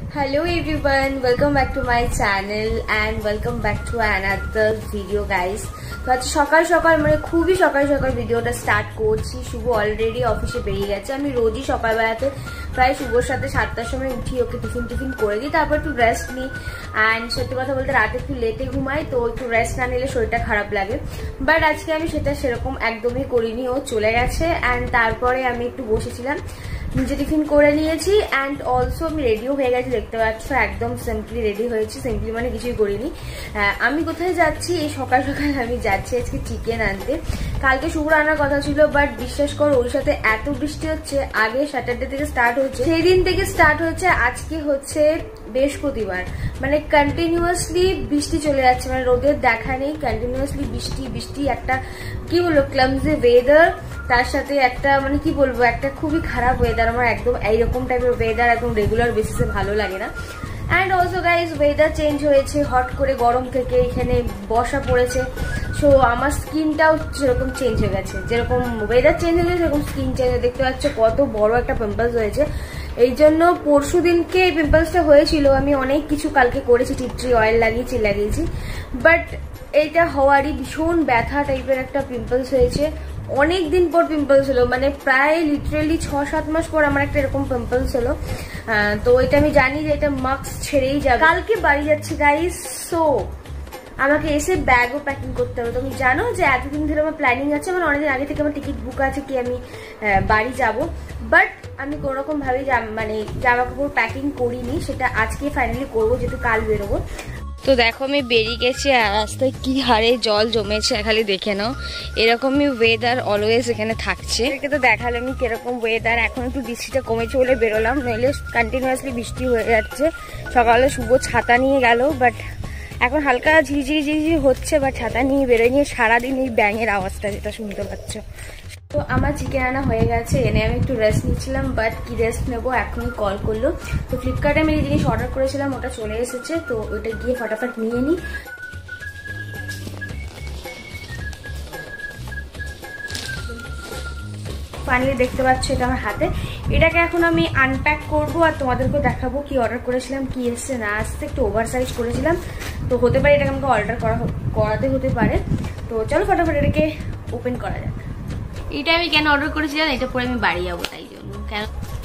Hello everyone, welcome back to my channel and welcome back to another video guys. তো আজ সকাল সকাল মানে খুবই সকাল সকাল ভিডিওটা স্টার্ট করছি। শুভ অলরেডি অফিসে বেরিয়ে গেছে। আমি রোজই সকালবেলাতে প্রায় শুভর সাথে 7টার সময় উঠি, ওকে টিফিন করে দিই, তারপর একটু রেস্ট নিই। অ্যান্ড সত্যি কথা বলতে রাতে একটু লেটে ঘুমাই, তো একটু রেস্ট না নিলে শরীরটা খারাপ লাগে। বাট আজকে আমি সেটা সেরকম একদমই করিনি, ও চলে গেছে। অ্যান্ড তারপরে আমি একটু বসেছিলাম, নিজে টিফিন করে নিয়েছি অ্যান্ড অলসো আমি রেডিও হয়ে গেছি, দেখতে পাচ্ছ একদম সিম্পলি রেডি হয়েছি। সিম্পলি মানে কিছুই করিনি। আমি কোথায় যাচ্ছি? এই সকাল সকাল আমি যাচ্ছি আজকে চিকেন আনতে। কালকে শুক্র আনার কথা ছিল, বাট বিশ্বাস করো ওর সাথে এত বৃষ্টি হচ্ছে। আগে স্যাটারডে থেকে স্টার্ট হচ্ছে, সেই দিন থেকে স্টার্ট হচ্ছে, আজকে হচ্ছে বৃহস্পতিবার। মানে কন্টিনিউয়াসলি বৃষ্টি চলে যাচ্ছে, মানে রোদের দেখা নেই, কন্টিনিউয়াসলি বৃষ্টি একটা কি বলবো ক্লামজি ওয়েদার, তার সাথে একটা মানে কি বলবো একটা খুবই খারাপ ওয়েদার। আমার একদম এইরকম টাইপের ওয়েদার একদম রেগুলার বেসিসে ভালো লাগে না। And also guys weather change হয়েছে, হট করে গরম থেকে এখানে বর্ষা পড়েছে। সো আমার স্কিনটাও সেরকম চেঞ্জ হয়ে গেছে, যেরকম ওয়েদার চেঞ্জ হয়েছে সেরকম স্কিন চেঞ্জ হয়ে, দেখতে পাচ্ছ কত বড় একটা পিম্পলস হয়েছে। এই জন্য পরশু দিনকে এই পিম্পলসটা হয়েছিল। আমি অনেক কিছু কালকে করেছি, টিট্রি অয়েল লাগিয়েছি, বাট এইটা হওয়ারই ভীষণ ব্যথা টাইপের একটা পিম্পলস হয়েছে। অনেক দিন পর পিম্পলস হলো, মানে প্রায় লিটারেলি 6-7 মাস পর আমার একটা এরকম পিম্পলস হলো। তো এটা আমি জানি যে এটা মাস্ক ছেড়েই যাবে। কালকে বাড়ি যাচ্ছি গাইস, সো আমাকে এসে ব্যাগও প্যাকিং করতে হবে। তুমি জানো যে এতদিন ধরে আমার প্ল্যানিং আছে, মানে অনেকদিন আগে থেকে আমার টিকিট বুক আছে কি আমি বাড়ি যাব, বাট আমি কোনোরকম ভাবে মানে জামা কাপড় প্যাকিং করিনি, সেটা আজকে ফাইনালি করবো যেহেতু কাল বেরোবো। তো দেখো আমি বেরিয়ে গেছি, আর রাস্তায় কি হারে জল জমেছে খালি দেখে নাও। এরকমই ওয়েদার অলওয়েজ এখানে থাকছে। তো দেখালে আমি কিরকম ওয়েদার। এখন একটু বৃষ্টিটা কমেছে বলে বেরোলাম, নইলে কন্টিনিউয়াসলি বৃষ্টি হয়ে যাচ্ছে। সকালে শুভ ছাতা নিয়ে গেল, বাট এখন হালকা ঝিঝিঝিঝি হচ্ছে, বাট ছাতা নিয়ে বেরোয় নিয়ে সারাদিন এই ব্যাঙের আওয়াজটা যেটা শুনতে পাচ্ছ। তো আমার চিকেন আনা হয়ে গেছে, এনে আমি একটু রেস্ট নিচ্ছিলাম, বাট কি রেস্ট নেবো এখনই কল করলো। তো ফ্লিপকার্টে আমি এই জিনিস অর্ডার করেছিলাম, ওটা চলে এসেছে, তো ওটা গিয়ে ফটাফট নিয়ে নিই। ফাইনালি দেখতে পাচ্ছ এটা আমার হাতে। এটাকে এখন আমি আনপ্যাক করবো আর তোমাদেরকেও দেখাবো কি অর্ডার করেছিলাম, কি এসছে না আসছে। একটু ওভার সাইজ করেছিলাম, তো হতে পারে এটাকে আমাকে অর্ডার করাতে হতে পারে। তো চলো ফটাফট এটাকে ওপেন করা যাক। এটা আমি কেন অর্ডার করেছিলাম, এটা পরে আমি বাড়ি যাবো তাই জন্য। কেন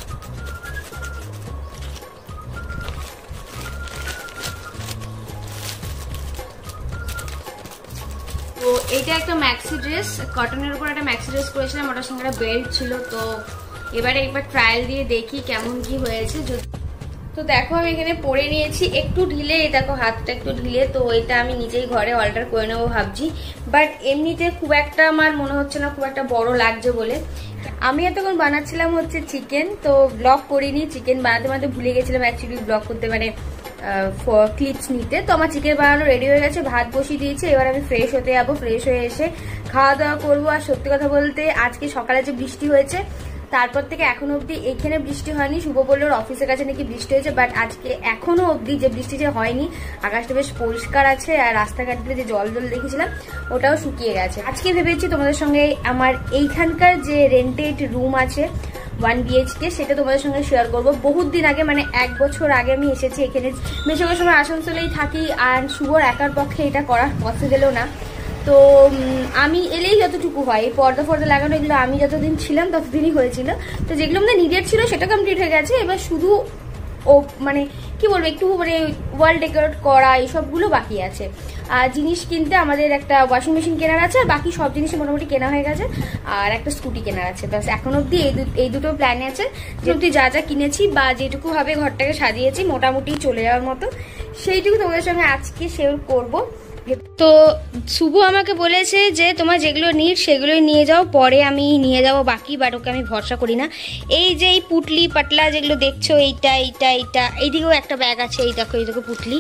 তো এটা একটা ম্যাক্সি ড্রেস, কটনের উপর একটা ম্যাক্সি ড্রেস করেছিলাম, ওটার সঙ্গে একটা বেল্ট ছিল। তো এবারে একবার ট্রায়াল দিয়ে দেখি কেমন কি হয়েছে। তো দেখো আমি এখানে পরে নিয়েছি, একটু ঢিলে, দেখো হাতটা একটু ঢিলে। তো এটা আমি নিজেই ঘরে অল্টার করে নেবো ভাবছি, বাট এমনিতে খুব একটা আমার মনে হচ্ছে না খুব একটা বড় লাগছে বলে। আমি এতক্ষণ বানাচ্ছিলাম হচ্ছে চিকেন, তো ব্লগ করিনি, চিকেন বানাতে ভুলে গেছিলাম অ্যাকচুয়ালি ব্লগ করতে, মানে ক্লিপস নিতে। তো আমার চিকেন বানানো রেডি হয়ে গেছে, ভাত বসিয়ে দিয়েছে। এবার আমি ফ্রেশ হতে যাবো, ফ্রেশ হয়ে এসে খাওয়া দাওয়া করবো। আর সত্যি কথা বলতে আজকে সকালে যে বৃষ্টি হয়েছে তারপর থেকে এখনো অব্দি এখানে বৃষ্টি হয়নি। শুভ বললো অফিসের কাছে নাকি বৃষ্টি হয়েছে, বাট আজকে এখনো অব্দি যে বৃষ্টি যে হয়নি, আকাশটা বেশ পরিষ্কার আছে। আর রাস্তাঘাটগুলো যে জল দেখেছিলাম ওটাও শুকিয়ে গেছে। আজকে ভেবেছি তোমাদের সঙ্গে আমার এইখানকার যে রেন্টেড রুম আছে 1 BHK, সেটা তোমাদের সঙ্গে শেয়ার করবো। বহুত দিন আগে মানে 1 বছর আগে আমি এসেছি এখানে। বেশিরভাগ সময় আসানসোলেই থাকি, আর শুভর একার পক্ষে এটা করা পসিবলও না। তো আমি এলেই যতটুকু হয়, এই পর্দা লাগানো এগুলো আমি যতদিন ছিলাম ততদিনই হয়েছিল। তো যেগুলো আমাদের নিডেড ছিল সেটা কমপ্লিট হয়ে গেছে। এবার শুধু মানে কি বলবো একটু মানে ওয়াল ডেকোরেট করা এইসবগুলো বাকি আছে। আর জিনিস কিনতে আমাদের একটা ওয়াশিং মেশিন কেনার আছে, আর বাকি সব জিনিস মোটামুটি কেনা হয়ে গেছে। আর একটা স্কুটি কেনার আছে, ব্যাস এখন অব্দি এই দুটো প্ল্যানে আছে। যেহেতু যা কিনেছি বা যেটুকু ভাবে ঘরটাকে সাজিয়েছি মোটামুটি চলে যাওয়ার মতো, সেইটুকু তোমাদের সঙ্গে আজকে শেয়ার করবো। তো শুভ আমাকে বলেছে যে তোমার যেগুলো নিড সেগুলোই নিয়ে যাও, পরে আমি নিয়ে যাবো বাকি, বাট ওকে আমি ভরসা করি না। এই যে এই পুটলি পাটলা যেগুলো দেখছো, এইটা এইদিকেও একটা ব্যাগ আছে, এই দেখো পুটলি,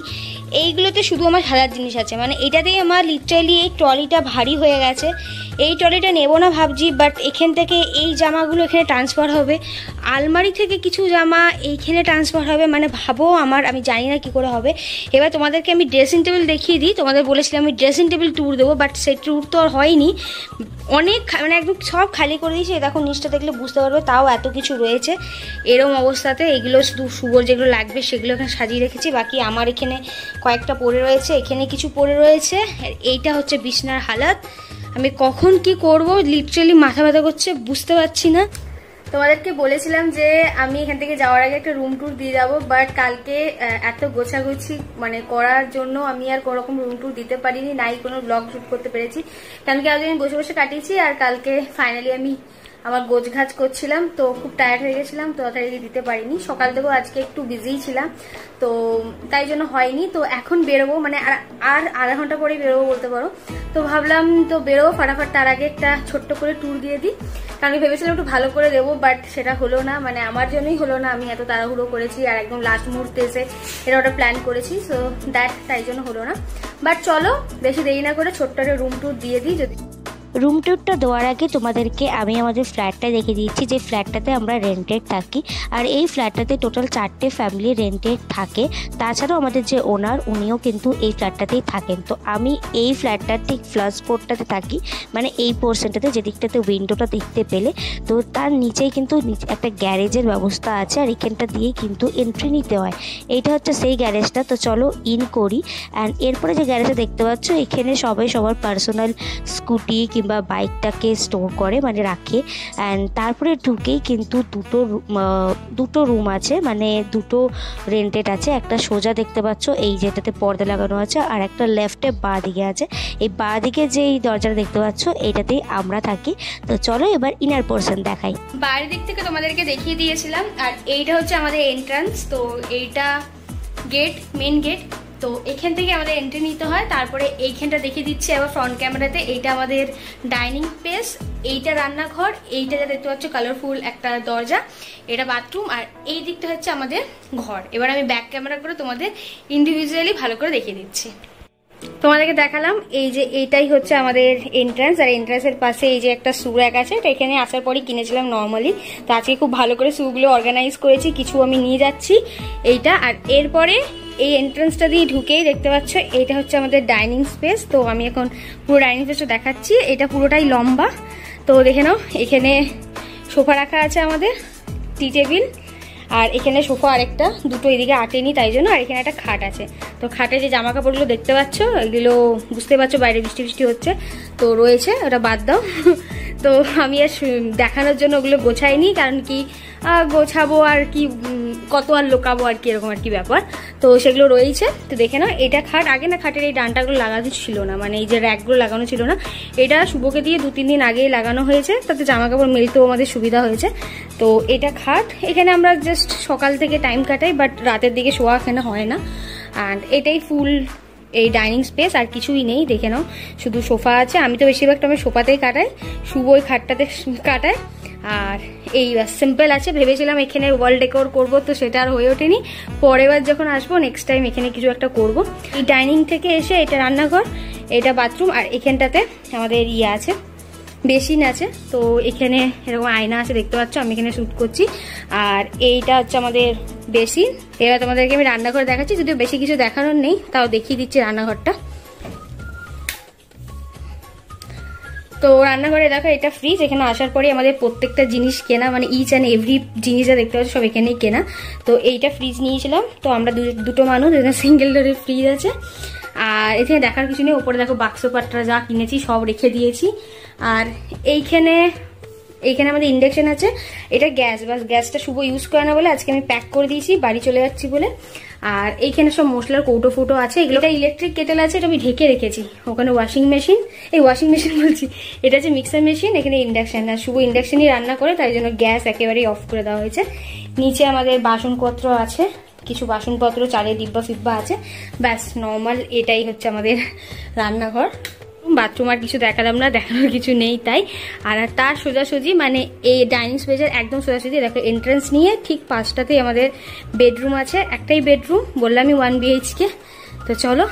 এইগুলোতে শুধু আমার খেলার জিনিস আছে, মানে এটাতেই আমার লিটারালি এই ট্রলিটা ভারী হয়ে গেছে। এই ট্রলিটা নেবো না ভাবছি, বাট এখান থেকে এই জামাগুলো এখানে ট্রান্সফার হবে, আলমারি থেকে কিছু জামা এইখানে ট্রান্সফার হবে, মানে ভাবো আমি জানি না কী করে হবে। এবার তোমাদেরকে আমি ড্রেসিং টেবিল দেখিয়ে দিই। তোমাদের বলেছিলাম আমি ড্রেসিং টেবিল ট্যুর দেবো, বাট সেই ট্যুর তো আর হয়নি, অনেক মানে একদম সব খালি করে দিয়েছি। দেখো নিচটা দেখলে বুঝতে পারবে, তাও এত কিছু রয়েছে এরম অবস্থাতে। এগুলো শুধু শুভর যেগুলো লাগবে সেগুলো এখানে সাজিয়ে রেখেছি, বাকি আমার এখানে কয়েকটা পড়ে রয়েছে, এখানে কিছু পড়ে রয়েছে। এইটা হচ্ছে বিছনার হালাত। আমি কখন কি করব লিটারালি মাথা ব্যথা করছে, বুঝতে পারছি না। তোমাদেরকে বলেছিলাম যে আমি এখান থেকে যাওয়ার আগে একটা রুম ট্যুর দিয়ে যাবো, বাট কালকে এত গোছাগুছি মানে করার জন্য আমি আর কোনোরকম রুম ট্যুর দিতে পারিনি, নাই কোনো ব্লগ শ্যুট করতে পেরেছি, কারণ কি আজ আমি বসে বসে কাটিয়েছি। আর কালকে ফাইনালি আমি আমার গোছগাছ করছিলাম, তো খুব টায়ার্ড হয়ে গেছিলাম, তো তাড়াতাড়ি দিতে পারিনি। সকাল থেকেও আজকে একটু বিজিই ছিলাম, তো তাই জন্য হয়নি। তো এখন বেরোবো, মানে আর আধা ঘন্টা পরেই বেরোবো বলতে পারো। তো ভাবলাম তো বেরোবো ফাটাফাট, তার আগে একটা ছোট্ট করে ট্যুর দিয়ে দিই, কারণ আমি ভেবেছিলাম একটু ভালো করে দেবো, বাট সেটা হলো না, মানে আমার জন্যই হলো না। আমি এত তাড়াহুড়ো করেছি আর একদম লাস্ট মুহূর্তে এসে এটা ওটা প্ল্যান করেছি, সো তাই জন্য হলো না। বাট চলো বেশি দেরি না করে ছোট্ট একটা রুম ট্যুর দিয়ে দিই। যদি রুম ট্যুরটা দেওয়ার আগে তোমাদেরকে আমি আমাদের ফ্ল্যাটটা দেখিয়ে দিচ্ছি, যে ফ্ল্যাটটাতে আমরা রেন্টেড থাকি। আর এই ফ্ল্যাটটাতে টোটাল 4টে ফ্যামিলি রেন্টেড থাকে, তাছাড়াও আমাদের যে ওনার উনিও কিন্তু এই ফ্ল্যাটটাতেই থাকেন। তো আমি এই ফ্ল্যাটটার ঠিক ফার্স্ট ফ্লোরটাতে থাকি, মানে এই পোর্শনটাতে যেদিকটাতে উইন্ডোটা দেখতে পেলে, তো তার নিচেই কিন্তু একটা গ্যারেজের ব্যবস্থা আছে, আর এখানটা দিয়েই কিন্তু এন্ট্রি নিতে হয়। এইটা হচ্ছে সেই গ্যারেজটা। তো চলো ইন করি। অ্যান্ড এরপরে যে গ্যারেজটা দেখতে পাচ্ছ, এখানে সবাই সবার পার্সোনাল স্কুটি বা বাইকটাকে স্টোর করে, মানে রাখে। অ্যান্ড তারপরে ঢুকেই কিন্তু দুটো রুম আছে, মানে দুটো রেন্টেড আছে। একটা সোজা দেখতে পাচ্ছ এই যেটাতে পর্দা লাগানো আছে, আর একটা লেফটে বাঁ দিকে আছে। এই বাঁ দিকে যে এই দরজাটা দেখতে পাচ্ছ এইটাতেই আমরা থাকি। তো চলো এবার ইনার পোর্শন দেখাই। বাইরের দিক থেকে তোমাদেরকে দেখিয়ে দিয়েছিলাম, আর এইটা হচ্ছে আমাদের এন্ট্রান্স। তো এইটা গেট, মেন গেট। তো এখান থেকে আমাদের এন্ট্রি নিতে হয়। তারপরে এইখানটা দেখিয়ে দিচ্ছি আবার ফ্রন্ট ক্যামেরাতে। এইটা আমাদের ডাইনিং স্পেস, এইটা রান্নাঘর, এইটা যা দেখতে পাচ্ছ কালারফুল একটা দরজা, এটা বাথরুম, আর এই দিকটা হচ্ছে আমাদের ঘর। এবার আমি ব্যাক ক্যামেরা করে তোমাদের ইন্ডিভিজুয়ালি ভালো করে দেখিয়ে দিচ্ছি। তোমাদেরকে দেখালাম এই যে এইটাই হচ্ছে আমাদের এন্ট্রান্স, আর এন্ট্রান্সের পাশে এই যে একটা শু র্যাক আছে, এটা এখানে আসার পরই কিনেছিলাম নর্মালি। তো আজকে খুব ভালো করে শুগুলো অর্গানাইজ করেছি, কিছু আমি নিয়ে যাচ্ছি এইটা। আর এরপরে এই এন্ট্রান্সটা দিয়ে ঢুকেই দেখতে পাচ্ছ এইটা হচ্ছে আমাদের ডাইনিং স্পেস। তো আমি এখন পুরো ডাইনিং স্পেসটা দেখাচ্ছি। এটা পুরোটাই লম্বা, তো দেখে নাও। এখানে সোফা রাখা আছে আমাদের, টি টেবিল, আর এখানে সোফা আরেকটা, দুটো এদিকে আটেনি তাই জন্য। আর এখানে একটা খাট আছে। তো খাটে যে জামা কাপড়গুলো দেখতে পাচ্ছ এগুলো বুঝতে পারছো বাইরে বৃষ্টি বৃষ্টি হচ্ছে, তো রয়েছে, ওটা বাদ দাও। তো আমি আর দেখানোর জন্য ওগুলো গোছাইনি, কারণ কি গোছাবো আর কি, কত আর লোকাবো আর কি, এরকম আর কি ব্যাপার। তো সেগুলো রয়েছে। তো দেখে নাও এটা খাট। আগে না খাটের এই ডানটাগুলো লাগানো ছিল না, মানে এই যে র্যাকগুলো লাগানো ছিল না। এটা শুভকে দিয়ে 2-3 দিন আগেই লাগানো হয়েছে, তাতে জামা কাপড় মেলতেও আমাদের সুবিধা হয়েছে। তো এটা খাট, এখানে আমরা জাস্ট সকাল থেকে টাইম কাটাই, বাট রাতের দিকে শোয়া এখানে হয় না। অ্যান্ড এটাই ফুল এই ডাইনিং স্পেস, আর কিছুই নেই। দেখে নাও শুধু সোফা আছে। আমি তো বেশিরভাগ আমি সোফাতেই কাটাই, শুভ ওই খাটটাতে কাটায়। আর এই সিম্পল আছে। ভেবেছিলাম এখানে ওয়াল ডেকোর করবো, তো সেটা আর হয়ে ওঠেনি। পরের বার যখন আসবো নেক্সট টাইম এখানে কিছু একটা করব। এই ডাইনিং থেকে এসে এটা রান্নাঘর, এটা বাথরুম, আর এখানটাতে আমাদের ইয়ে আছে, বেসিন আছে। তো এখানে এরকম আয়না আছে দেখতে পাচ্ছ, আমি এখানে শ্যুট করছি। আর এইটা হচ্ছে আমাদের বেসিন। এবার তোমাদেরকে আমি রান্নাঘর দেখাচ্ছি, যদিও বেশি কিছু দেখানোর নেই, তাও দেখিয়ে দিচ্ছি রান্নাঘরটা। তো রান্নাঘরে দেখো এটা ফ্রিজ। এখানে আসার পরে আমাদের প্রত্যেকটা জিনিস কেনা, মানে ইচ অ্যান্ড এভরি জিনিস যা দেখতে পাচ্ছ সব এখানেই কেনা। তো এইটা ফ্রিজ নিয়েছিলাম, তো আমরা দুটো মানুষ, এখানে সিঙ্গেল ডোরের ফ্রিজ আছে। আর এখানে দেখার কিছু নেই। ওপরে দেখো বাক্স পাট্রা যা কিনেছি সব রেখে দিয়েছি। আর এইখানে আমাদের ইন্ডাকশন আছে। এটা গ্যাস, বাস গ্যাসটা শুভ ইউজ করে না বলে আজকে আমি প্যাক করে দিয়েছি, বাড়ি চলে যাচ্ছি বলে। আর এইখানে সব মশলার কৌটো ফুটো আছে। এগুলো ইলেকট্রিক কেটেল আছে, এটা আমি ঢেকে রেখেছি। ওখানে ওয়াশিং মেশিন বলছি, এটা হচ্ছে মিক্সার মেশিন। এখানে ইন্ডাকশন, আর শুভ ইন্ডাকশনই রান্না করে, তাই জন্য গ্যাস একেবারেই অফ করে দেওয়া হয়েছে। নিচে আমাদের বাসনপত্র আছে, কিছু বাসনপত্র, চালের ডিব্বা ফিব্বা আছে, ব্যাস নর্মাল। এটাই হচ্ছে আমাদের রান্নাঘর। বাথরুম আর কিছু দেখালাম না, দেখানোর কিছু নেই তাই। আর তার সোজাসুজি মানে এই ডাইনিং স্পেসের একদম সোজাসুজি দেখো এন্ট্রান্স নিয়ে ঠিক পাশটাতেই আমাদের বেডরুম আছে। একটাই বেডরুম, বললামই 1 BHK। তো চলো,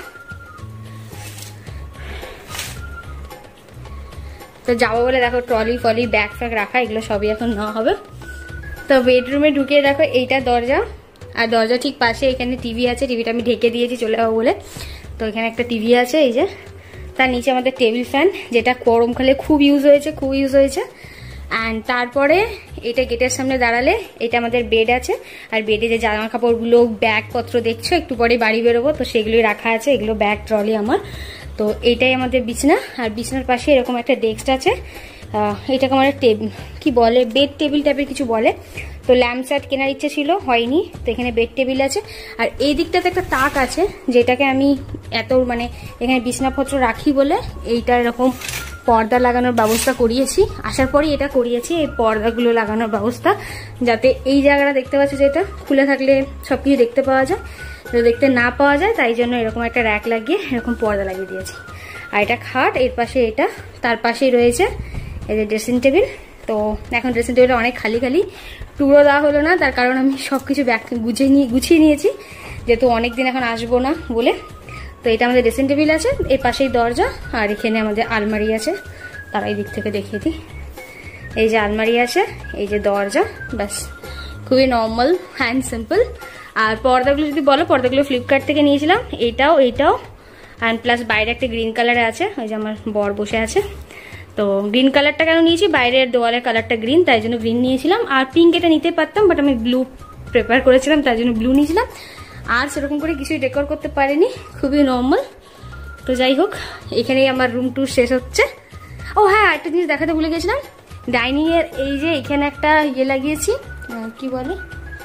তো যাবো বলে দেখো ট্রলি ফলি ব্যাগ ফ্যাগ রাখা, এগুলো সবই এখন নেওয়া হবে। তো বেডরুমে ঢুকে দেখো এইটা দরজা, আর দরজা ঠিক পাশে এখানে টিভি আছে, টিভিটা আমি ঢেকে দিয়েছি চলে যাবো বলে। তো এখানে একটা টিভি আছে, এই যে তার নিচে আমাদের টেবিল ফ্যান, যেটা গরমকালে খুব ইউজ হয়েছে। অ্যান্ড তারপরে এটা গেটের সামনে দাঁড়ালে এটা আমাদের বেড আছে, আর বেডে যে জামা কাপড়গুলো ব্যাগপত্র দেখছো একটু পরে বাড়ি বেরোবো, তো সেগুলোই রাখা আছে, এগুলো ব্যাগ ট্রলি আমার। তো এইটাই আমাদের বিছনা, আর বিছনার পাশে এরকম একটা ডেস্ক আছে, এটাকে আমার কি বলে বেড টেবিল টাইপের কিছু বলে। তো ল্যাম্প সেট কেনার ইচ্ছে ছিল, হয়নি, তো এখানে বেড টেবিল আছে। আর এই দিকটাতে একটা তাক আছে, যেটাকে আমি মানে এখানে বিছনাপত্র রাখি বলে এইটা এরকম পর্দা লাগানোর ব্যবস্থা করিয়েছি। আসার পরই এটা করিয়েছি, এই পর্দাগুলো লাগানোর ব্যবস্থা, যাতে এই জায়গাটা দেখতে পাচ্ছি যেটা খুলে থাকলে সবকিছু দেখতে পাওয়া যায়, দেখতে না পাওয়া যায়, তাই জন্য এরকম একটা র্যাক লাগিয়ে এরকম পর্দা লাগিয়ে দিয়েছি। আর এটা খাট, এর পাশে এটা, তার পাশেই রয়েছে এই যে ড্রেসিং টেবিল। তো এখন ড্রেসিং টেবিলটা অনেক খালি টুকরো দেওয়া হলো না, তার কারণ আমি সবকিছু গুছিয়ে নিয়েছি, যেহেতু অনেকদিন এখন আসবো না বলে। তো এটা আমাদের ড্রেসিং টেবিল আছে, এর পাশেই দরজা, আর এখানে আমাদের আলমারি আছে, তার এই দিক থেকে দেখিয়ে দিই। এই যে আলমারি আছে, এই যে দরজা, ব্যাস খুবই নর্মাল অ্যান্ড সিম্পল। আর পর্দাগুলো যদি বলো, পর্দাগুলো ফ্লিপকার্ট থেকে নিয়েছিলাম, এইটাও অ্যান্ড প্লাস বাইরে একটা গ্রিন কালারে আছে, ওই যে আমার বর বসে আছে। তো গ্রিন কালারটা কেন নিয়েছি, বাইরের দেওয়ালের কালারটা গ্রিন, তাই জন্য গ্রিন নিয়েছিলাম। আর পিঙ্ক এটা নিতে পারতাম, বাট আমি ব্লু প্রেফার করেছিলাম, তাই জন্য ব্লু নিয়েছিলাম। আর সেরকম করে কিছুই ডেকোর করতে পারিনি, খুবই নর্মাল। তো যাই হোক, এখানেই আমার রুম টুর শেষ হচ্ছে। ও হ্যাঁ, একটা জিনিস দেখাতে ভুলে গেছিলাম, ডাইনিং এর এই যে এখানে একটা লাগিয়েছি, কি বলে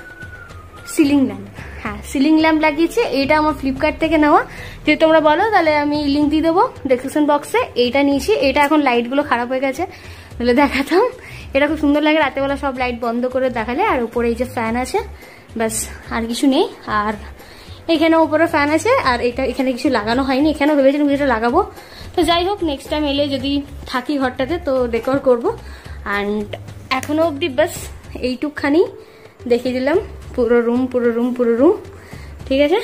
সিলিং ল্যাম্প। হ্যাঁ, সিলিং ল্যাম্প লাগিয়েছে, এটা আমার ফ্লিপকার্ট থেকে নেওয়া। যদি তোমরা বলো তাহলে আমি লিঙ্ক দিয়ে দেবো ডেসক্রিপশন বক্সে। এইটা নিয়েছি, এটা এখন লাইটগুলো খারাপ হয়ে গেছে, তাহলে দেখাতাম। এটা খুব সুন্দর লাগে রাতেবেলা সব লাইট বন্ধ করে দেখালে। আর উপরে এই যে ফ্যান আছে, ব্যাস আর কিছু নেই। আর এখানে উপরে ফ্যান আছে, আর এটা এখানে কিছু লাগানো হয়নি, এখানেও ভেবেছিলাম কিছুটা লাগাবো। তো যাই হোক, নেক্সট টাইম এলে যদি থাকি ঘরটাতে তো ডেকোর করবো। অ্যান্ড এখনো অবধি বাস এইটুকখানি দেখিয়ে দিলাম, পুরো রুম ঠিক আছে।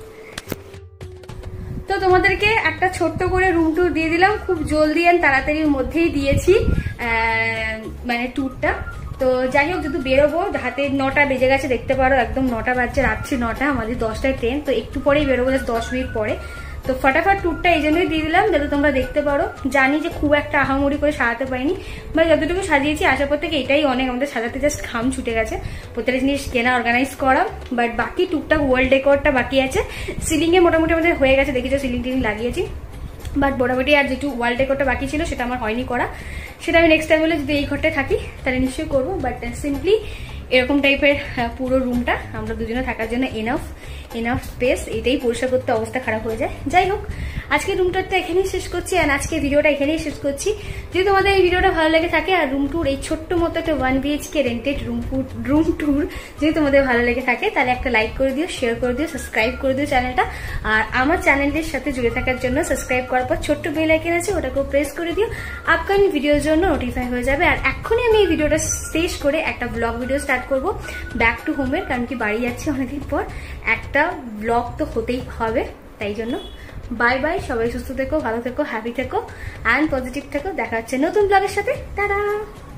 তো তোমাদেরকে একটা ছোট্ট করে রুম ট্যুর দিয়ে দিলাম, খুব জলদি অ্যান্ড তাড়াতাড়ির মধ্যেই দিয়েছি মানে ট্যুরটা। তো যাই হোক, যেহেতু বেরোবো, হাতে 9টা বেজে গেছে, দেখতে পারো একদম 9টা বাজছে, রাত্রি 9টা, আমাদের 10টায় ট্রেন, তো একটু পরেই বেরোবো, 10 মিনিট পরে। তো ফটাফট ট্যুরটা এই জন্যই দিয়ে দিলাম যাতে তোমরা দেখতে পারো। জানি যে খুব একটা আহামরি করে সাজাতে পারিনি, বা যতটুকু সাজিয়েছি আসার পর থেকে এটাই অনেক, আমাদের সাজাতে জাস্ট ঘাম ছুটে গেছে, প্রত্যেকটা জিনিস কেনা অর্গানাইজ করা। বাট বাকি টুকটাক ওয়ার্ল্ড ডেকোরটা বাকি আছে। সিলিংয়ে মোটামুটি আমাদের হয়ে গেছে, দেখেছো সিলিং টিলিং লাগিয়েছি, বাট মোটামুটি আর যেটু ওয়াল ডেকোরটা বাকি ছিল সেটা আমার হয়নি করা। সেটা আমি নেক্সট টাইম হলে যদি এই ঘরটায় থাকি তাহলে নিশ্চয়ই করবো। বাট সিম্পলি এরকম টাইপের পুরো রুমটা আমরা দুজনে থাকার জন্য এনাফ স্পেস, এটাই পরিষ্কার করতে অবস্থা খারাপ হয়ে যায়। যাই হোক, আজকে রুমটা এখানেই শেষ করছি, আর আজকে ভিডিওটা এখানেই শেষ করছি। যদি তোমাদের এই ভিডিওটা ভালো লেগে থাকে, আর রুম ট্যুর এই ছোট্ট মতো একটা 1 BHK রেন্টেড রুম ট্যুর যদি তোমাদের ভালো লেগে থাকে, তাহলে একটা লাইক করে দিও, শেয়ার করে দিও, সাবস্ক্রাইব করে দিও চ্যানেলটা। আর আমার চ্যানেলের সাথে জুড়ে থাকার জন্য সাবস্ক্রাইব করার পর ছোট্ট বেল আইকন আছে, ওটাকেও প্রেস করে দিও, আপকামিং ভিডিওর জন্য নোটিফাই হয়ে যাবে। আর এখনই আমি এই ভিডিওটা শেষ করে একটা ব্লগ ভিডিও স্টার্ট করবো ব্যাক টু হোমের, কারণ কি বাড়ি যাচ্ছি অনেকদিন পর, একটা ব্লগ তো হতেই হবে। তাই জন্য বাই বাই, সবাই সুস্থ থেকো, ভালো থেকো, হ্যাপি থেকো অ্যান্ড পজিটিভ থেকো। দেখা হচ্ছে নতুন ব্লগের সাথে, টাটা।